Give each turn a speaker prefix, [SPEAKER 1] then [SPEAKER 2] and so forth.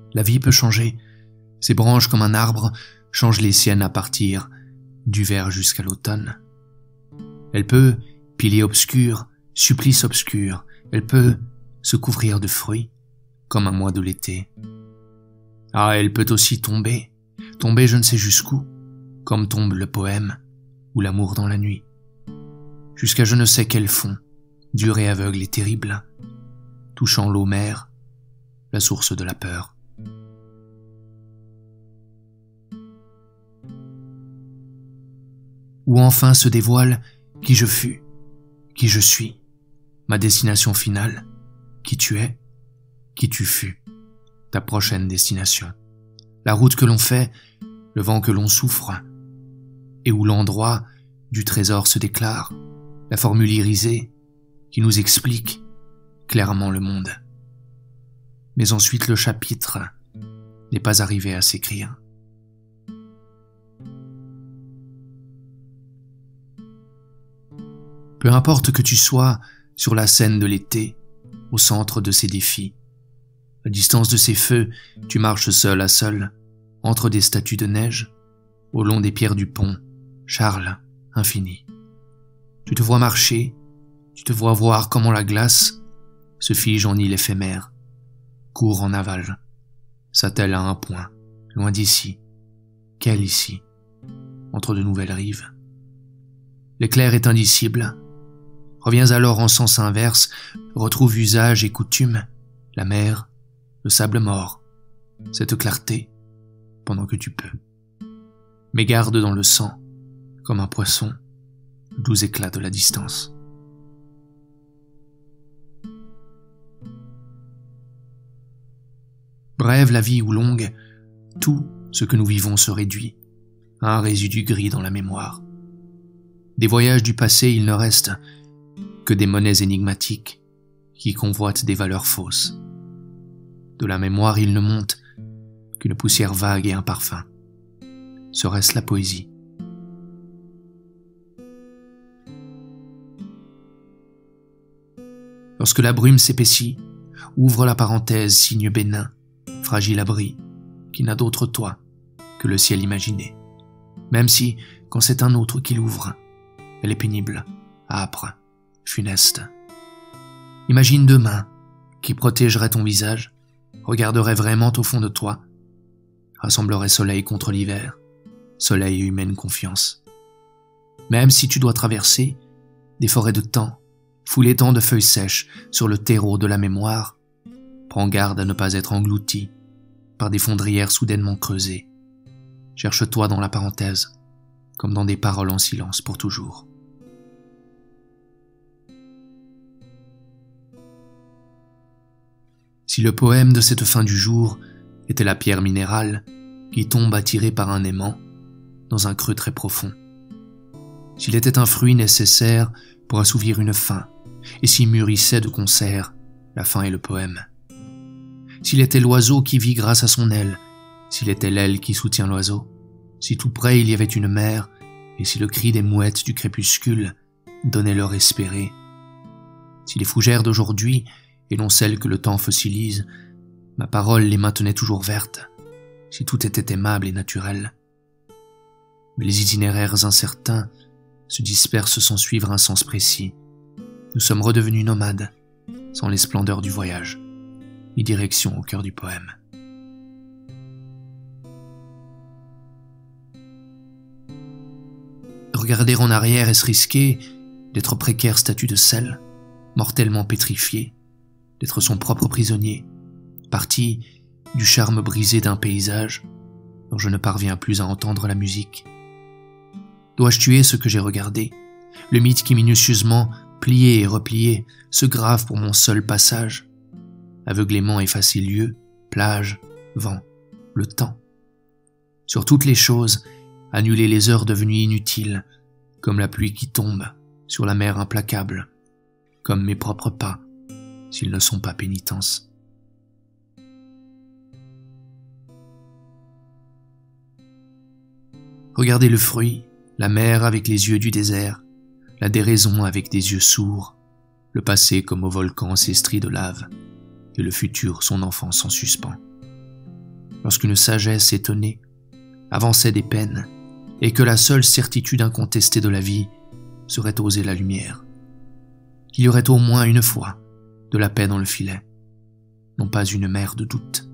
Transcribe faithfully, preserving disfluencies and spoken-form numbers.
[SPEAKER 1] La vie peut changer. Ses branches comme un arbre changent les siennes à partir d'hiver jusqu'à l'automne. Elle peut, pilier obscur, supplice obscur, elle peut se couvrir de fruits comme un mois de l'été. Ah, elle peut aussi tomber, tomber je ne sais jusqu'où, comme tombe le poème ou l'amour dans la nuit, jusqu'à je ne sais quel fond, dur et aveugle et terrible, touchant l'eau mère, la source de la peur. Où enfin se dévoile qui je fus, qui je suis, ma destination finale, qui tu es, qui tu fus, ta prochaine destination, la route que l'on fait, le vent que l'on souffre, et où l'endroit du trésor se déclare, la formule irisée qui nous explique clairement le monde. Mais ensuite le chapitre n'est pas arrivé à s'écrire. Peu importe que tu sois sur la scène de l'été, au centre de ces défis, à distance de ces feux, tu marches seul à seul, entre des statues de neige, au long des pierres du pont, Charles, infini. Tu te vois marcher, tu te vois voir comment la glace se fige en île éphémère, court en aval, s'attelle à un point, loin d'ici, quel ici, entre de nouvelles rives. L'éclair est indicible. Reviens alors en sens inverse, retrouve usage et coutume, la mer, le sable mort, cette clarté, pendant que tu peux. Mais garde dans le sang, comme un poisson, doux éclat de la distance. Brève la vie ou longue, tout ce que nous vivons se réduit à un résidu gris dans la mémoire. Des voyages du passé, il ne reste que des monnaies énigmatiques qui convoitent des valeurs fausses. De la mémoire, il ne monte qu'une poussière vague et un parfum. Serait-ce la poésie? Lorsque la brume s'épaissit, ouvre la parenthèse, signe bénin, fragile abri, qui n'a d'autre toit que le ciel imaginé. Même si, quand c'est un autre qui l'ouvre, elle est pénible, âpre, funeste. Imagine deux mains qui protégeraient ton visage, regarderaient vraiment au fond de toi, rassembleraient soleil contre l'hiver, soleil et humaine confiance. Même si tu dois traverser des forêts de temps, fouler tant de feuilles sèches sur le terreau de la mémoire, prends garde à ne pas être englouti par des fondrières soudainement creusées. Cherche-toi dans la parenthèse, comme dans des paroles en silence pour toujours. Si le poème de cette fin du jour était la pierre minérale qui tombe attirée par un aimant dans un creux très profond, s'il était un fruit nécessaire pour assouvir une faim, et s'il mûrissait de concert la fin et le poème, s'il était l'oiseau qui vit grâce à son aile, s'il était l'aile qui soutient l'oiseau, si tout près il y avait une mer, et si le cri des mouettes du crépuscule donnait leur espérer, si les fougères d'aujourd'hui et non celles que le temps fossilise, ma parole les maintenait toujours vertes, si tout était aimable et naturel. Mais les itinéraires incertains se dispersent sans suivre un sens précis. Nous sommes redevenus nomades, sans les splendeurs du voyage, ni direction au cœur du poème. Regarder en arrière est-ce risquer d'être précaire statue de sel, mortellement pétrifié, d'être son propre prisonnier, parti du charme brisé d'un paysage dont je ne parviens plus à entendre la musique. Dois-je tuer ce que j'ai regardé, le mythe qui minutieusement, plié et replié, se grave pour mon seul passage, aveuglément effacer lieu, plage, vent, le temps. Sur toutes les choses, annuler les heures devenues inutiles, comme la pluie qui tombe sur la mer implacable, comme mes propres pas, s'ils ne sont pas pénitence. Regardez le fruit, la mer avec les yeux du désert, la déraison avec des yeux sourds, le passé comme au volcan s'estrie de lave, et le futur son enfance en suspens. lorsqu'une sagesse étonnée avançait des peines et que la seule certitude incontestée de la vie serait oser la lumière. Qu'il y aurait au moins une fois de la paix dans le filet, non pas une mer de doute.